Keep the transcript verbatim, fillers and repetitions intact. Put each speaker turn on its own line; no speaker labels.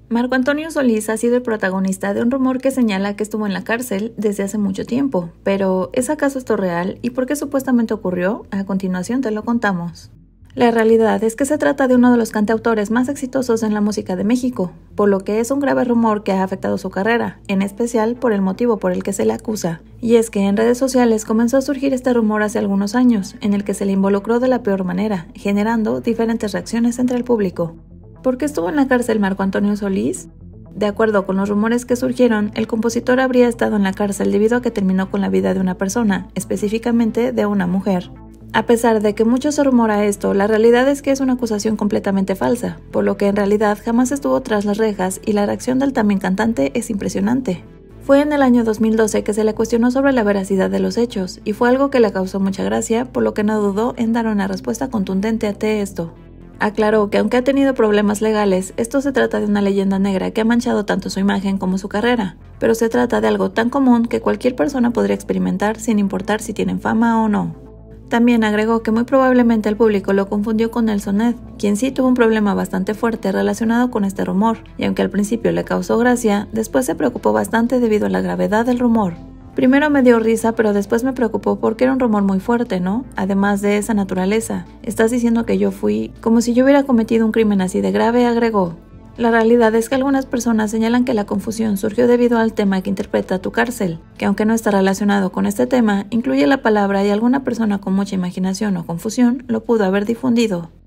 Marco Antonio Solís ha sido el protagonista de un rumor que señala que estuvo en la cárcel desde hace mucho tiempo, pero ¿es acaso esto real y por qué supuestamente ocurrió? A continuación te lo contamos. La realidad es que se trata de uno de los cantautores más exitosos en la música de México, por lo que es un grave rumor que ha afectado su carrera, en especial por el motivo por el que se le acusa. Y es que en redes sociales comenzó a surgir este rumor hace algunos años, en el que se le involucró de la peor manera, generando diferentes reacciones entre el público. ¿Por qué estuvo en la cárcel Marco Antonio Solís? De acuerdo con los rumores que surgieron, el compositor habría estado en la cárcel debido a que terminó con la vida de una persona, específicamente de una mujer. A pesar de que mucho se rumora esto, la realidad es que es una acusación completamente falsa, por lo que en realidad jamás estuvo tras las rejas y la reacción del también cantante es impresionante. Fue en el año dos mil doce que se le cuestionó sobre la veracidad de los hechos, y fue algo que le causó mucha gracia, por lo que no dudó en dar una respuesta contundente ante esto. Aclaró que aunque ha tenido problemas legales, esto se trata de una leyenda negra que ha manchado tanto su imagen como su carrera, pero se trata de algo tan común que cualquier persona podría experimentar sin importar si tienen fama o no. También agregó que muy probablemente el público lo confundió con Nelson Ned, quien sí tuvo un problema bastante fuerte relacionado con este rumor, y aunque al principio le causó gracia, después se preocupó bastante debido a la gravedad del rumor. Primero me dio risa, pero después me preocupó porque era un rumor muy fuerte, ¿no? Además de esa naturaleza. Estás diciendo que yo fui, como si yo hubiera cometido un crimen así de grave, agregó. La realidad es que algunas personas señalan que la confusión surgió debido al tema que interpreta Tu cárcel, que aunque no está relacionado con este tema, incluye la palabra y alguna persona con mucha imaginación o confusión lo pudo haber difundido.